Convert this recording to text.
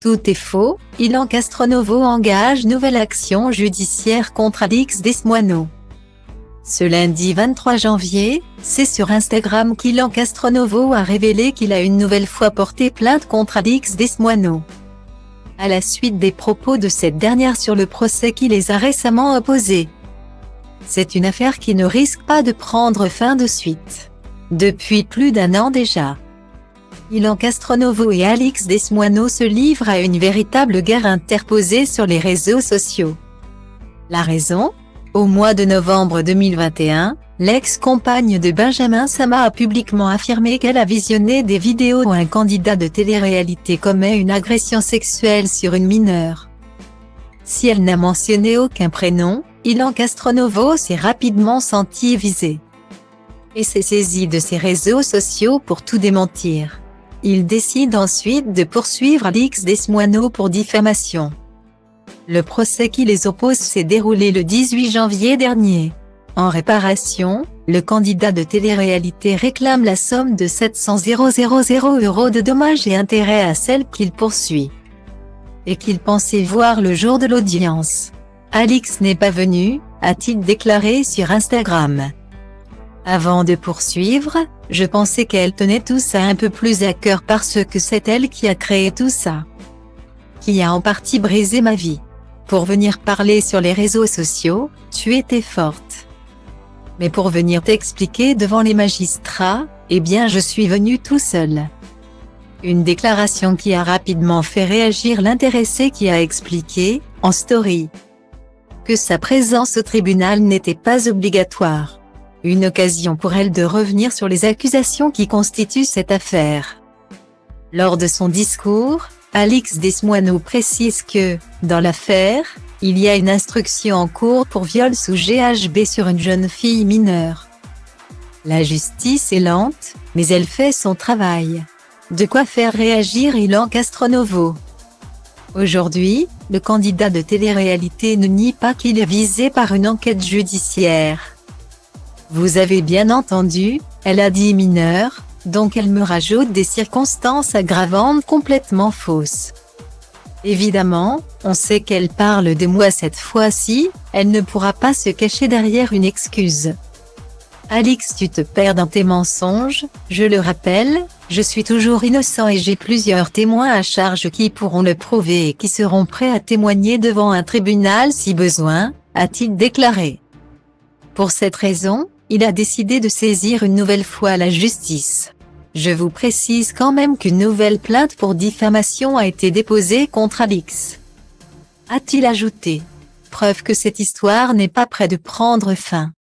Tout est faux, Ilan Castronovo engage nouvelle action judiciaire contre Alix Desmoineau. Ce lundi 23 janvier, c'est sur Instagram qu'Ilan Castronovo a révélé qu'il a une nouvelle fois porté plainte contre Alix Desmoineau. À la suite des propos de cette dernière sur le procès qui les a récemment opposés. C'est une affaire qui ne risque pas de prendre fin de suite. Depuis plus d'1 an déjà. Ilan Castronovo et Alix Desmoineau se livrent à une véritable guerre interposée sur les réseaux sociaux. La raison ? Au mois de novembre 2021, l'ex-compagne de Benjamin Sama a publiquement affirmé qu'elle a visionné des vidéos où un candidat de télé-réalité commet une agression sexuelle sur une mineure. Si elle n'a mentionné aucun prénom, Ilan Castronovo s'est rapidement senti visé. Et s'est saisi de ses réseaux sociaux pour tout démentir. Il décide ensuite de poursuivre Alix Desmoineau pour diffamation. Le procès qui les oppose s'est déroulé le 18 janvier dernier. En réparation, le candidat de télé-réalité réclame la somme de 700 000 € de dommages et intérêts à celle qu'il poursuit. Et qu'il pensait voir le jour de l'audience. Alix n'est pas venue, a-t-il déclaré sur Instagram. Avant de poursuivre, je pensais qu'elle tenait tout ça un peu plus à cœur parce que c'est elle qui a créé tout ça. Qui a en partie brisé ma vie. Pour venir parler sur les réseaux sociaux, tu étais forte. Mais pour venir t'expliquer devant les magistrats, eh bien je suis venu tout seul. Une déclaration qui a rapidement fait réagir l'intéressé qui a expliqué, en story, que sa présence au tribunal n'était pas obligatoire. Une occasion pour elle de revenir sur les accusations qui constituent cette affaire. Lors de son discours, Alix Desmoineau précise que, dans l'affaire, il y a une instruction en cours pour viol sous GHB sur une jeune fille mineure. La justice est lente, mais elle fait son travail. De quoi faire réagir Ilan Castronovo. Aujourd'hui, le candidat de télé-réalité ne nie pas qu'il est visé par une enquête judiciaire. Vous avez bien entendu, elle a dit mineure, donc elle me rajoute des circonstances aggravantes complètement fausses. Évidemment, on sait qu'elle parle de moi cette fois-ci, elle ne pourra pas se cacher derrière une excuse. Alix, tu te perds dans tes mensonges, je le rappelle, je suis toujours innocent et j'ai plusieurs témoins à charge qui pourront le prouver et qui seront prêts à témoigner devant un tribunal si besoin, a-t-il déclaré. Pour cette raison, il a décidé de saisir une nouvelle fois la justice. Je vous précise quand même qu'une nouvelle plainte pour diffamation a été déposée contre Alix. A-t-il ajouté. Preuve que cette histoire n'est pas près de prendre fin.